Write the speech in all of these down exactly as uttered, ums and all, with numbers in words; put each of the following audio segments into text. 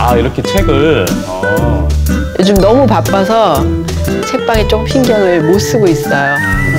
아, 이렇게 책을. 어. 요즘 너무 바빠서 책방에 좀 신경을 못 쓰고 있어요.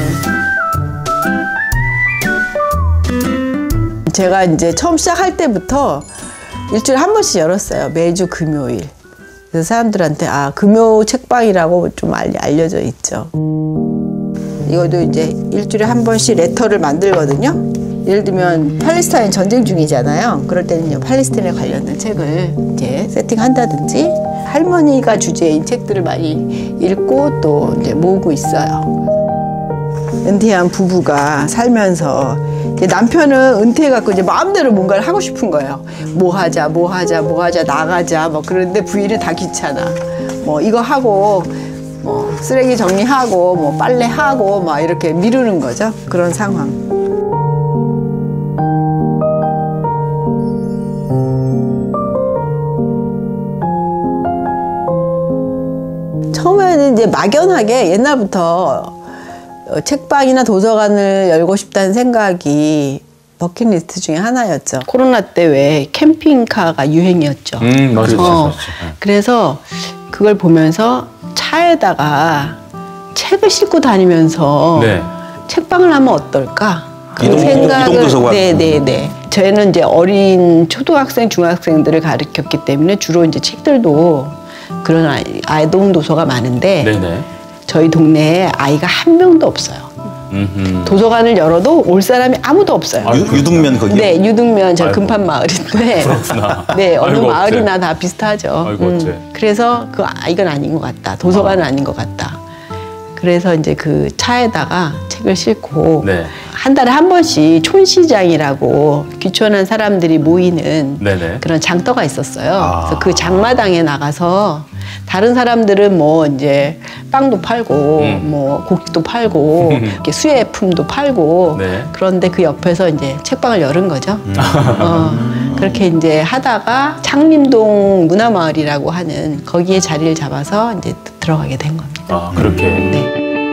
음. 제가 이제 처음 시작할 때부터 일주일에 한 번씩 열었어요. 매주 금요일. 그래서 사람들한테 아, 금요 책방이라고 좀 알려져 있죠. 이것도 이제 일주일에 한 번씩 레터를 만들거든요. 예를 들면 팔레스타인 전쟁 중이잖아요. 그럴 때는 팔레스타인에 관련된 책을 이제 세팅한다든지 할머니가 주제인 책들을 많이 읽고 또 이제 모으고 있어요. 은퇴한 부부가 살면서 이제 남편은 은퇴해갖고 이제 마음대로 뭔가를 하고 싶은 거예요. 뭐 하자, 뭐 하자, 뭐 하자, 나가자, 뭐 그런데 부인은 다 귀찮아. 뭐 이거 하고, 뭐 쓰레기 정리하고, 뭐 빨래하고, 막 이렇게 미루는 거죠. 그런 상황. 처음에는 이제 막연하게 옛날부터 책방이나 도서관을 열고 싶다는 생각이 버킷리스트 중에 하나였죠. 코로나 때 왜 캠핑카가 유행이었죠. 음, 맞아요. 어, 그래서 그걸 보면서 차에다가 책을 싣고 다니면서 네. 책방을 하면 어떨까? 그 이동, 생각을 이동 도서관. 네네네. 저희는 이제 어린 초등학생, 중학생들을 가르쳤기 때문에 주로 이제 책들도 그런 아이, 아동 도서가 많은데 네네. 저희 동네에 아이가 한 명도 없어요. 음흠. 도서관을 열어도 올 사람이 아무도 없어요. 유, 유등면 거기요? 네, 유등면 저 금판 마을인데. 그렇구나. 네, 어느 아이고, 마을이나 어째. 다 비슷하죠. 아이고, 음, 그래서 그 아, 이건 아닌 것 같다. 도서관은 아. 아닌 것 같다. 그래서 이제 그 차에다가 책을 싣고 네. 한 달에 한 번씩 촌시장이라고 귀촌한 사람들이 모이는 네네. 그런 장터가 있었어요. 아. 그래서 그 장마당에 나가서 다른 사람들은 뭐 이제 빵도 팔고 음. 뭐 고기도 팔고 이렇게 수혜품도 팔고 네. 그런데 그 옆에서 이제 책방을 열은 거죠. 음. 어, 그렇게 이제 하다가 창림동 문화마을이라고 하는 거기에 자리를 잡아서 이제 들어가게 된 겁니다. 아, 그렇게. 네.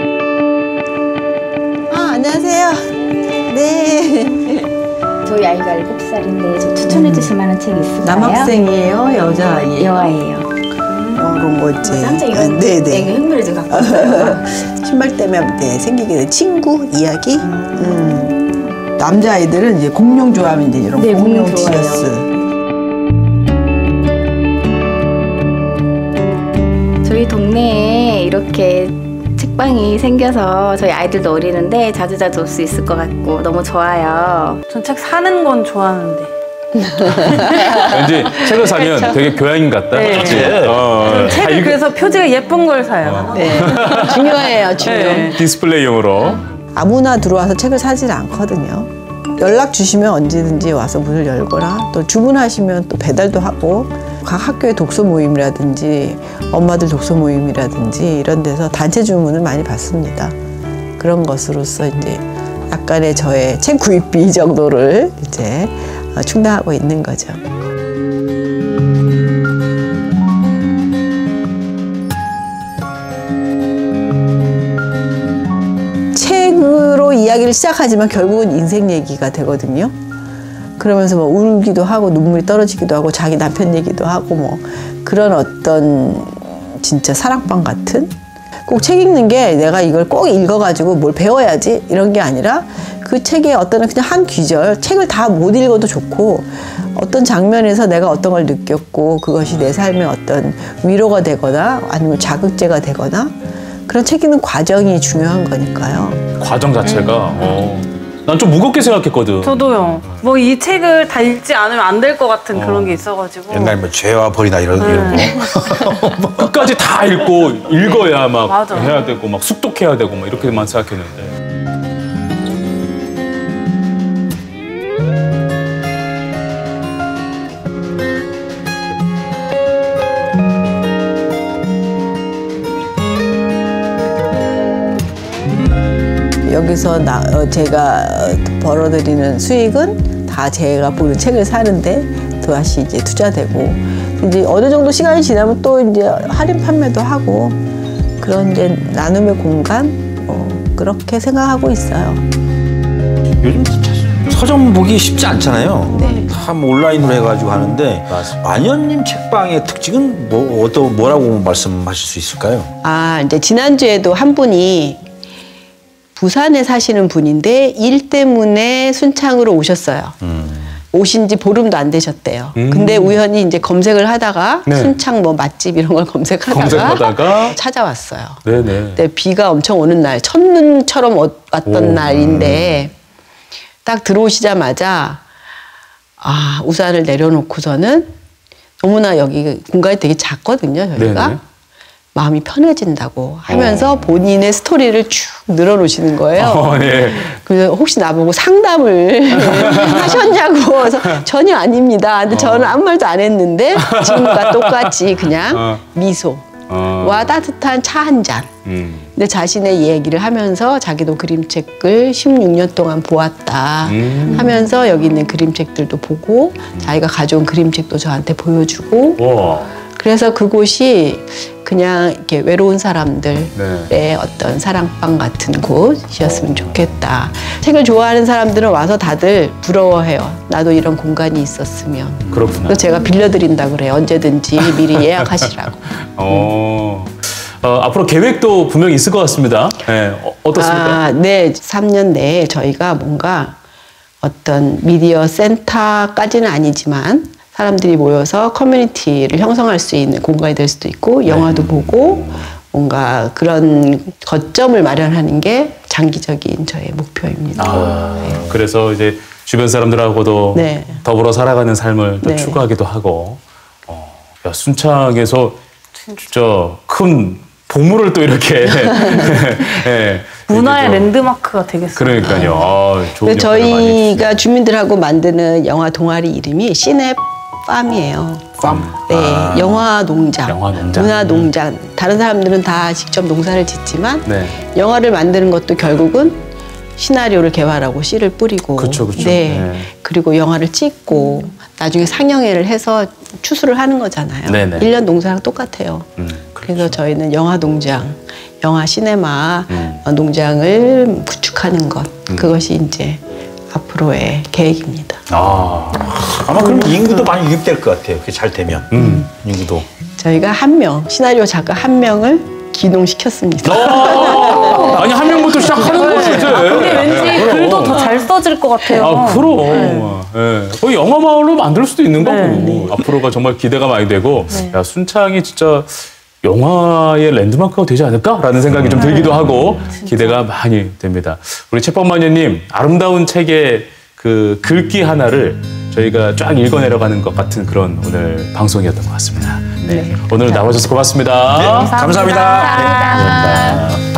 아, 안녕하세요. 네. 저희 아이가 일곱 살인데 저 추천해 주실 만한 책 있을까요? 남학생이에요? 여자아이예요? 여아예요. 이런 거지. 깜짝 이런 네네. 흥미를 좀 갖고 있어요. 신발 때문에 네, 생기게 된 친구 이야기. 음. 남자아이들은 이제 공룡 좋아하면 이제 이런 네, 공룡 티셔츠. 저희 동네에 이렇게 책방이 생겨서 저희 아이들도 어리는데 자주자주 올 수 있을 것 같고 너무 좋아요. 전 책 사는 건 좋아하는데. 왠지 책을 사면 그렇죠. 되게 교양인 같다. 네. 그치? 어, 책을 그래서 표지가 예쁜 걸 사요. 어. 네. 중요해요, 중요. 네. 디스플레이용으로. 아무나 들어와서 책을 사질 않거든요. 연락 주시면 언제든지 와서 문을 열거나 또 주문하시면 또 배달도 하고 각 학교의 독서 모임이라든지 엄마들 독서 모임이라든지 이런 데서 단체 주문을 많이 받습니다. 그런 것으로서 이제 약간의 저의 책 구입비 정도를 이제 충당하고 있는 거죠. 책으로 이야기를 시작하지만 결국은 인생 얘기가 되거든요. 그러면서 뭐 울기도 하고 눈물이 떨어지기도 하고 자기 남편 얘기도 하고 뭐 그런 어떤 진짜 사랑방 같은 꼭 책 읽는 게 내가 이걸 꼭 읽어가지고 뭘 배워야지 이런 게 아니라 그 책의 어떤 그냥 한 귀절 책을 다 못 읽어도 좋고 어떤 장면에서 내가 어떤 걸 느꼈고 그것이 내 삶의 어떤 위로가 되거나 아니면 자극제가 되거나 그런 책 읽는 과정이 중요한 거니까요. 과정 자체가 음. 어. 난 좀 무겁게 생각했거든. 저도요. 뭐 이 책을 다 읽지 않으면 안 될 것 같은 어. 그런 게 있어가지고. 옛날 뭐 죄와 벌이나 이런 네. 이런 거. 끝까지 다 읽고 읽어야 막 맞아. 해야 되고 막 숙독해야 되고 막 이렇게만 생각했는데. 여기서 나, 어, 제가 벌어들이는 수익은 다 제가 보는 책을 사는데 다시 이제 투자되고 이제 어느 정도 시간이 지나면 또 이제 할인 판매도 하고 그런 이제 나눔의 공간 뭐 그렇게 생각하고 있어요. 요즘 서점 보기 쉽지 않잖아요. 네. 다 참 온라인으로 해가지고 하는데 맞습니다. 만연님 책방의 특징은 뭐 어떤 뭐라고 말씀하실 수 있을까요? 아, 이제 지난주에도 한 분이 부산에 사시는 분인데 일 때문에 순창으로 오셨어요. 음. 오신 지 보름도 안 되셨대요. 음. 근데 우연히 이제 검색을 하다가 네. 순창 뭐 맛집 이런 걸 검색하다가, 검색하다가 찾아왔어요. 네네. 근데 비가 엄청 오는 날, 첫눈처럼 어- 왔던 오. 날인데 딱 들어오시자마자 아, 우산을 내려놓고서는 너무나 여기 공간이 되게 작거든요, 저희가. 네네. 마음이 편해진다고 하면서 본인의 스토리를 쭉 늘어놓으시는 거예요. 어, 네. 그래서 혹시 나보고 상담을 하셨냐고. 그래서 전혀 아닙니다. 근데 저는 아무 말도 안 했는데 지금과 똑같이 그냥 어. 미소와 어. 따뜻한 차 한 잔. 음. 근데 자신의 얘기를 하면서 자기도 그림책을 십육 년 동안 보았다 음. 하면서 여기 있는 그림책들도 보고 자기가 가져온 그림책도 저한테 보여주고 와. 그래서 그곳이 그냥 이렇게 외로운 사람들의 네. 어떤 사랑방 같은 곳이었으면 좋겠다. 책을 좋아하는 사람들은 와서 다들 부러워해요. 나도 이런 공간이 있었으면. 그렇구나. 그래서 제가 빌려드린다 그래요. 언제든지 미리 예약하시라고. 어. 어, 앞으로 계획도 분명히 있을 것 같습니다. 네. 어, 어떻습니까? 아, 네. 삼 년 내에 저희가 뭔가 어떤 미디어 센터까지는 아니지만 사람들이 모여서 커뮤니티를 형성할 수 있는 공간이 될 수도 있고 영화도 보고 뭔가 그런 거점을 마련하는 게 장기적인 저의 목표입니다. 아, 그래서 이제 주변 사람들하고도 네. 더불어 살아가는 삶을 또 네. 추구하기도 하고, 어, 야, 순창에서 진짜 큰 보물을 또 이렇게 예, 문화의 이제 또- 랜드마크가 되겠어요. 그러니까요. 아, 좋은 근데 역할을 많이 해주시죠. 저희가 주민들하고 만드는 영화 동아리 이름이 시네팜이에요. 팜. 네, 영화 농장, 영화 농장. 문화 농장. 다른 사람들은 다 직접 농사를 짓지만 네. 영화를 만드는 것도 결국은 시나리오를 개발하고 씨를 뿌리고, 그쵸, 그쵸. 네. 네. 그리고 영화를 찍고 나중에 상영회를 해서 추수를 하는 거잖아요. 네네. 일 년 농사랑 똑같아요. 음, 그래서 저희는 영화 농장, 영화 시네마 음. 어, 농장을 구축하는 것, 그것이 이제 앞으로의 계획입니다. 아, 아마 그럼 인구도 많이 유입될 것 같아요. 그게 잘 되면. 음. 인구도. 저희가 한 명, 시나리오 작가 한 명을 기농시켰습니다. 어, 아니 한 명부터 시작하는 거지 이제. 근데 왠지 그럼. 글도 더 잘 써질 것 같아요. 아, 그럼. 예. 거의 영화 마을로 만들 수도 있는 거고. 네. 앞으로가 정말 기대가 많이 되고, 네. 야, 순창이 진짜 영화의 랜드마크가 되지 않을까라는 생각이 좀 들기도 하고, 기대가 많이 됩니다. 우리 책방마녀님, 아름다운 책의 그 글귀 하나를 저희가 쫙 읽어내려가는 것 같은 그런 오늘 방송이었던 것 같습니다. 네. 오늘 나와주셔서 고맙습니다. 감사합니다. 감사합니다. 네, 감사합니다.